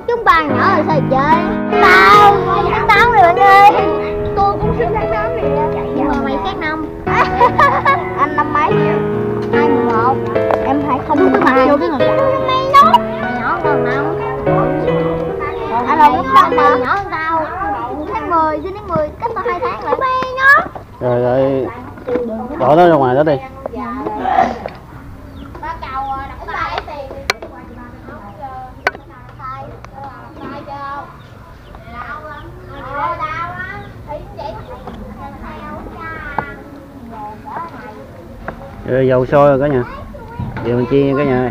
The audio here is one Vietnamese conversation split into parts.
chúng ba nhỏ rồi sao chơi? Tao tháng 8 rồi bạn ơi. Tôi cũng sinh tháng 8 này nha. Nhưng mà mày khác năm. Anh năm mấy? 21. Em 20 cái mà. Vô cái ngồi chạy. Mày nó. Mày nhỏ hơn năm. Anh là năm mà nhỏ hơn tao. Tháng 10, sinh tháng 10, cách tao 2 tháng lại. Mày nó. Rồi rồi. Bỏ nó ra ngoài đó đi. Rồi dầu sôi rồi cả nhà. Điều mình chiên cả nhà ơi.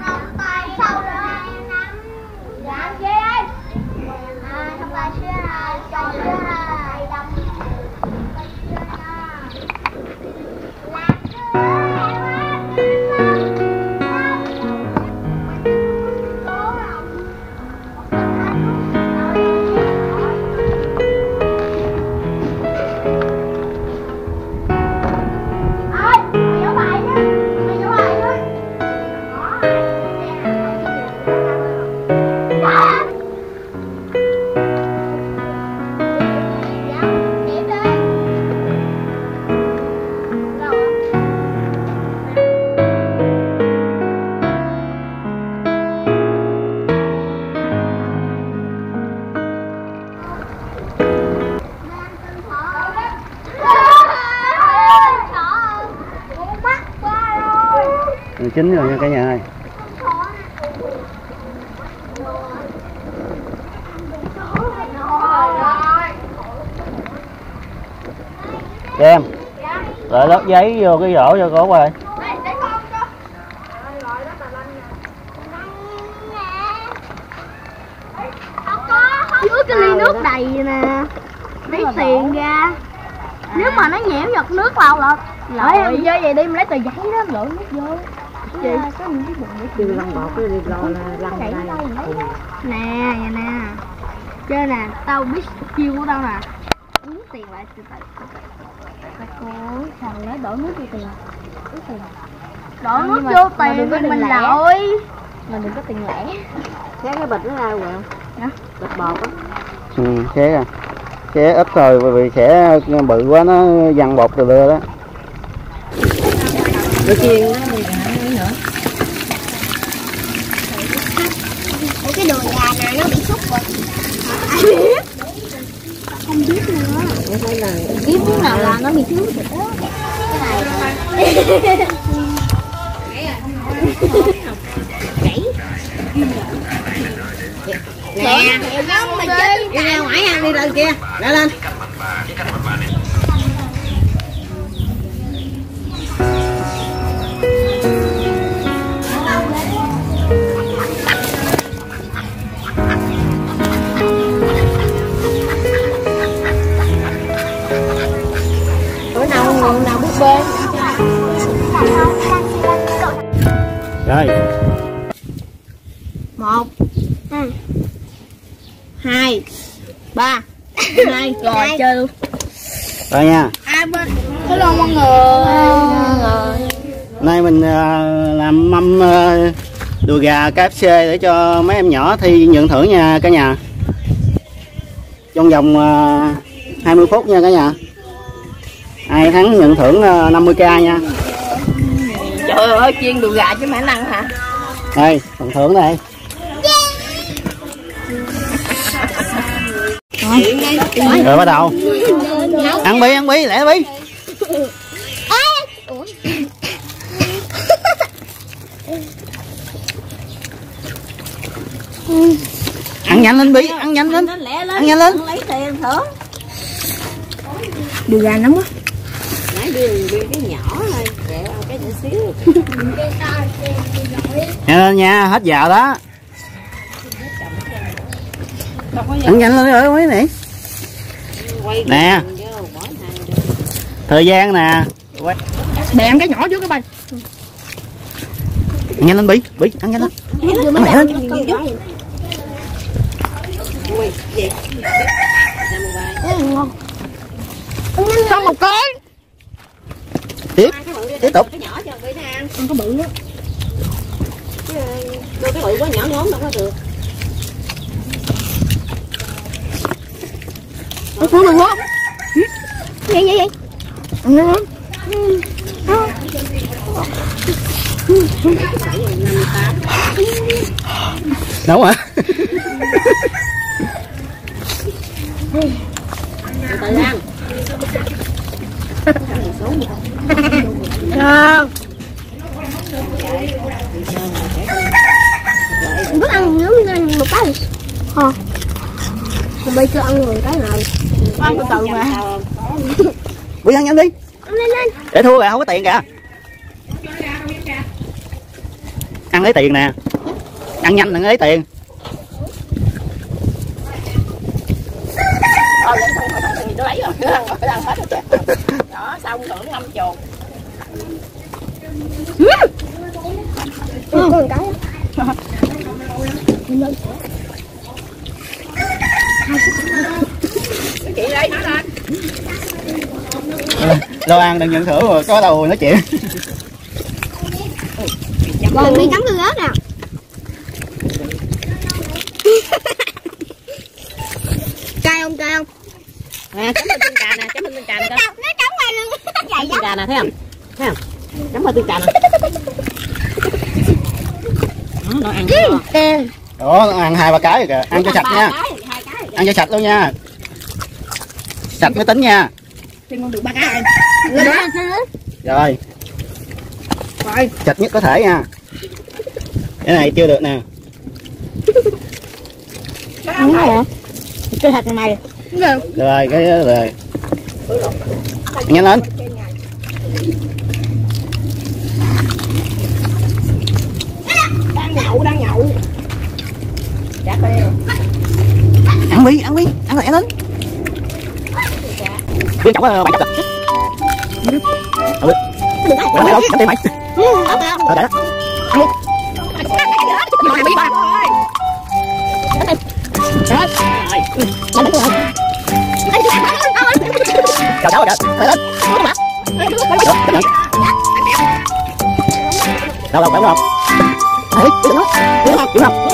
Chín rồi nha cả nhà ơi. Em lại lót giấy vô cái vỏ cho cô ơi. Dưới cái ly nước đầy nè, lấy tiền ra. Nếu mà nó nhiễm giọt nước vào là lỡ em chơi vậy đi, mình lấy tờ giấy đó lỡ nước vô. Chị có những cái bụng để kêu lăn bọt cái đi lo là lăn đây nè, vậy nè chơi nè, tao biết chiêu của tao nè. Uống tiền lại từ từ cô sao lấy đổ nước vô tiền, uống tiền đổ nước vô tiền thì mình lội, mình đừng có tiền lẻ. Xé cái bịch nó ra rồi không hả? Bịch bột á. Xé ra, xé ít thôi bởi vì xé bự quá nó văng bột từ lưa đó. Để chiên nó đi nữa. Cái đùi gà này nó bị xúc rồi. Ai biết? Không biết nữa. Biết lúc nào là nó bị xúc rồi đó. Cái này. Nè, mà chơi đi ra ngoài ăn đi lên kia. Lên lên. Bữa nào biết bơi. Rồi. 1 2 3 2 rồi chơi luôn. Rồi nha. Bên hello mọi người. Nay mình làm mâm đùi gà KFC để cho mấy em nhỏ thi nhận thưởng nha cả nhà. Trong vòng 20 phút nha cả nhà. Ai thắng nhận thưởng 50k nha. Trời ơi, chiên đùi gà chứ mẹ ăn hả? Đây, phần thưởng đây. Rồi bắt đầu. Ăn bi, lẹ bi. Ăn nhanh lên bi, ăn nhanh lên. Ăn nhanh lên. Lấy tiền thưởng. Đùi gà nóng quá. Nãy đưa cái nhỏ thôi, kẹo cái nhỏ xíu. Nhanh lên nha, hết giờ đó. Ăn nhanh lên rồi quý này. Nè. Thời gian nè. Để ăn cái nhỏ trước cái bay. Ăn nhanh lên bi, ăn nhanh lên. Ăn mẹ lên. Xong một cái. Tiếp tục. Cái nhỏ cho Vy nó ăn. Ăn có bự nữa. Đưa cái bự quá nhỏ ngốm đâu có được. Không đừng quá. Vậy. Nấu hả? Tự ăn. Bữa ăn nhớ một cái. Bây giờ ăn một cái nào. Ăn từ từ mà. Bữa ăn nhanh đi. Lên. Để thua kìa, không có tiền kìa. Ăn lấy tiền nè. Ăn nhanh đừng lấy tiền. Nó lấy rồi, nó ăn hết rồi. Đó, xong rồi ngâm chuột. Có một cái. Chị lấy nó lên. Lo ăn đừng nhận thưởng rồi có đầu nói chuyện. Đừng đi cắm tương ớt nè. Cay không? Nè, chấm hơi tương trà nè, chấm hơi tương trà nè. Nó cắm ngoài luôn. Chấm tương trà nè, thấy không? Thấy không? Chấm hơi tương trà nè. Đó, nó ăn rồi. Đó, ăn 2-3 cái rồi kìa. Ăn cho sạch nha. 2 cái. Ăn cho sạch luôn nha. Sạch mới tính nha. Xin con được 3 cái. Rồi. Sạch nhất có thể nha. Cái này chưa được nè. Đúng rồi. Cái thịt này. Rồi, cái đó rồi. Nhanh lên. Đang nhậu. Chắc đi. Ăn đi, ăn lại lên. Viên chọc bài chọc rồi. Mày đâu, cắm tiền mày. Để đó. Chào cháu rồi. Lên. Đâu, phải không? Đấy, đứng không?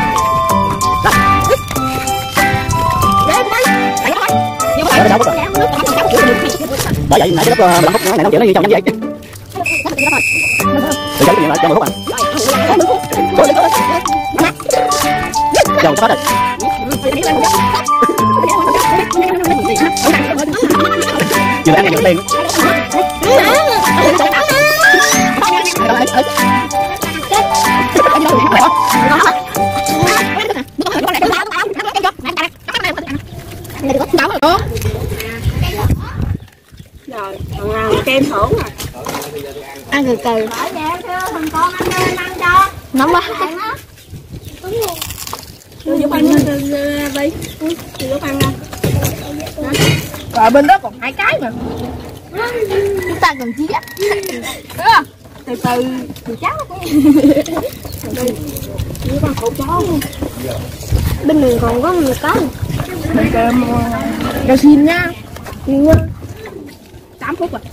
Bởi vậy nãy cái lớp 15 phút này nấu chuyện nó như trong nhắm vậy. Từ giờ lại cho 10 phút à. Rồi sắp hết rồi. Vừa ăn vừa tiền. Rồi, còn kem thưởng rồi. Ăn từ từ. Ở nhà thằng con ăn lên ăn cho. Nóng quá. Đưa giúp ăn đi. Đưa giúp ăn không? Rồi bên đó còn 2 cái mà. Chúng ta cần chia. Từ từ cháu. Đưa con khẩu chó luôn. Bên mình còn có một cái. Rồi xin nha. Xin nha. 8 phút rồi.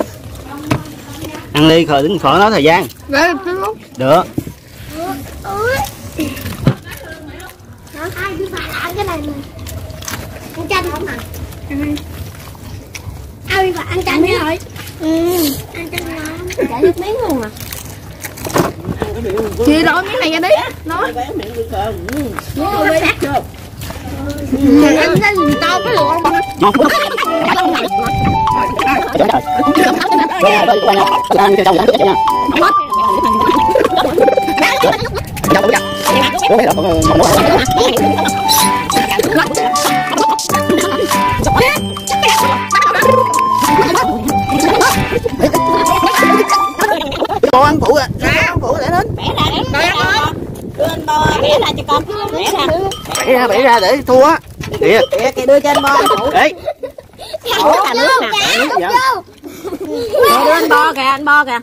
Ăn đi khỏi đứng khỏi nói thời gian. Rồi luôn. Được. Ai cứ phải ăn cái này nè. Ăn chanh không hả? Ai phải ăn chanh rồi. Ăn chanh ngon. Chả được miếng luôn à. Chị đổ miếng này ra đi. Nói. Nó sát chưa? Em thấy gì to cái luộc không? Ngon. Trời ơi, qua nha. Ăn cho cháu nha. Hết. Cháu cũng chặt. Ủa mấy đợt con ăn phụ à. Ăn phụ để đến. Bẻ ra. Đưa anh bo, bẻ ra cho con. Bẻ ra để thua á. Kìa. Kìa đưa cho anh bo. Đấy. Ủa là nước nè. Đưa anh bo kìa,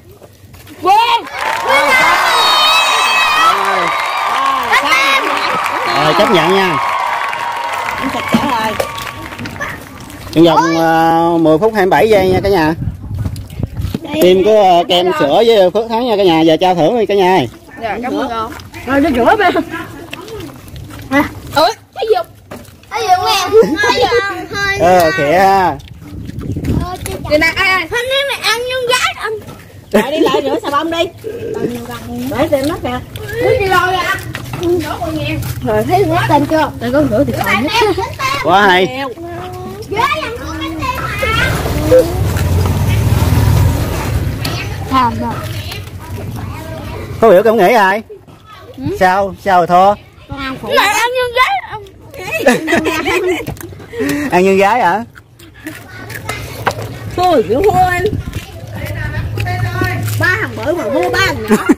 Rồi chấp nhận nha. Ăn sạch sẽ rồi. Trong vòng 10 phút 27 giây nha cả nhà. Team của kem sữa với Phước Thắng nha cả nhà. Giờ trao thưởng đi cả nhà. Dạ cảm ơn con. Rồi đi rửa bên. Ủa cái gì? Cái gì em? Cái gì? Thôi khịa ha. Đi nè, ê. Hôm nay mày ăn nhung gái ăn. Lại đi lại rửa xà bông đi. Để tìm nó kìa. Đi rồi à. Rồi thấy nó tên chưa? Tôi có rửa thì còn nhất. Quá hay. Tham rồi. Có hiểu cảm nghĩ ai? Sao rồi thua? Mày ăn nhung gái ăn. Ăn như gái hả? Thôi kiểu thua em. 3 thằng bự mà thua 3 thằng nhỏ.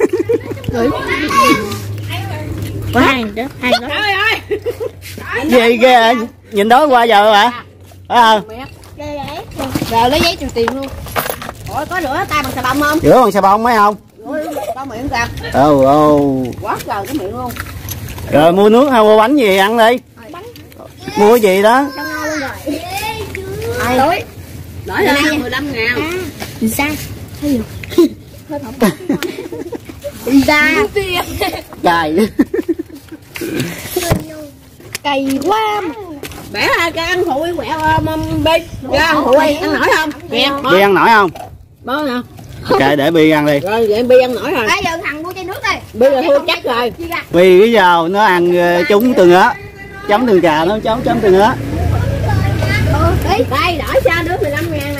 Có 2 chứ, 2 đó. Trời ơi. Gì ghê, nhìn đó qua giờ hả? Phải không? Rồi lấy giấy trừ tiền luôn. Ủa có rửa tay bằng xà bông không? Rửa bằng xà bông mấy không? Có miệng kìa. Quá trời cái miệng luôn. Rồi mua nước hay mua bánh gì ăn đi. Mua cái gì đó? Tối. Đổi ra 15.000. Sao? Ra. Cày. Cày quá. Bẻ ra cái ăn hụi quẹo bi. Ra ăn hụi ăn nổi không? Bi ăn nổi không? Bó nè. Kệ để Bi ăn đi. Rồi vậy Bi ăn nổi rồi. Bây giờ thằng mua chai nước đi. Bi là thua chắc rồi. Bi cái giờ nó ăn trúng từ ngứa. Chấm từ trà nó chấm từ ngứa. Đây đổi sao đứa 15.000 nè.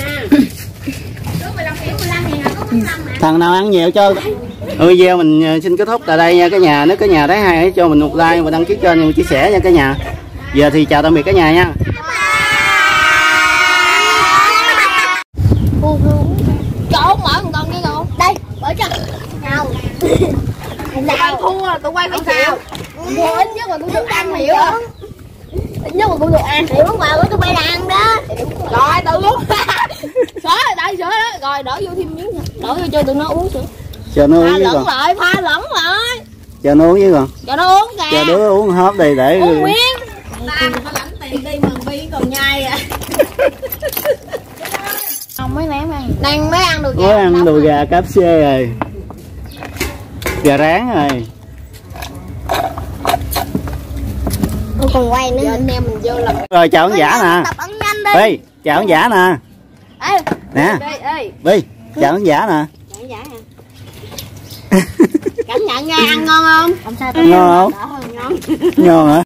Thằng nào ăn nhiều cho video mình xin kết thúc tại đây nha cả nhà. Nếu cả nhà thấy hay hãy cho mình một like và đăng ký kênh và chia sẻ nha cả nhà. Giờ thì chào tạm biệt cả nhà nha. Chỗ mở một con cái con. Đây, mở cho. Nào. Nào thua là tụi quay phải chịu. Mua ít nhất mà cũng được ăn hiểu á. Ít nhất mà cũng được ăn. Hiểu mà của tụi bay là ăn đó. Rồi tự uống. Sữa rồi, đây sữa đó. Rồi đổ vô thêm miếng nữa. Đổ vô cho tụi nó uống sữa. Chờ nó uống Pha với lẫn con. lại, pha lẫn lại. Chờ nó uống với con. Cho nó uống kìa. Chờ đứa uống hớp đi để Uống miếng. Ta mà lãnh tiền đi mà Bi còn nhai à. Không mới ném ăn. Đang mới ăn được mới ăn đùi gà KFC rồi. Gà rán rồi. Tôi còn quay nữa. Giờ anh em mình vô làm. Rồi chào khán giả nè. Tập ăn nhanh đi. Bi, chào khán giả nè. Ê. Nè. Ê. Bi, chào khán giả nè. Giả hả? Cảm nhận nha, ăn ngon không? Không sao. Ngon không? Ngon. Ngon hả?